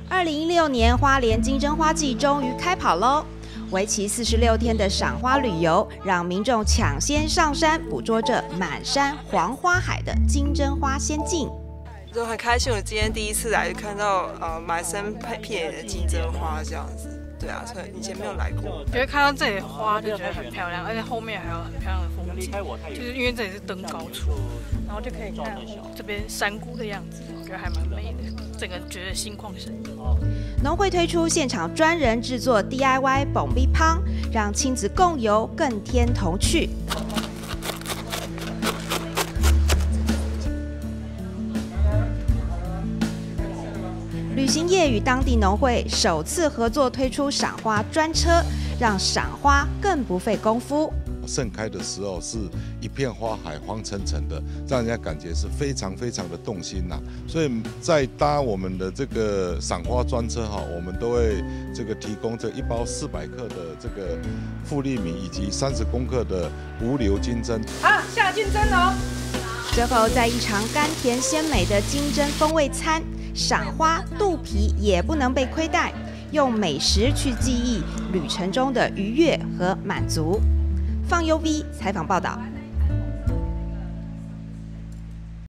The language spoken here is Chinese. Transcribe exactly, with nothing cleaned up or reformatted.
二零一六年花莲金针花季终于开跑喽！为期四十六天的赏花旅游，让民众抢先上山捕捉这满山黄花海的金针花仙境。 就很开心，我今天第一次来看到呃满山遍野的金针花这样子。对啊，所以以前没有来过。 觉得看到这里的花就觉得很漂亮，而且后面还有很漂亮的风景，就是因为这里是登高处，然后就可以看这边山谷的样子，我觉得还蛮美的，整个觉得心旷神怡。 农会推出现场专人制作 D I Y 蹦逼乓，让亲子共游更添童趣。旅行业与当地农会首次合作推出赏花专车，让赏花更不费功夫。 盛开的时候是一片花海，黄澄澄的，让人家感觉是非常非常的动心呐、啊。所以在搭我们的这个赏花专车哈，我们都会这个提供这一包四百克的这个富利米以及三十公克的无硫金针。 好，下金针喽！ 最后，在一场甘甜鲜美的金针风味餐。赏花肚皮也不能被亏待，用美食去记忆旅程中的愉悦和满足。放 U V 采访报道。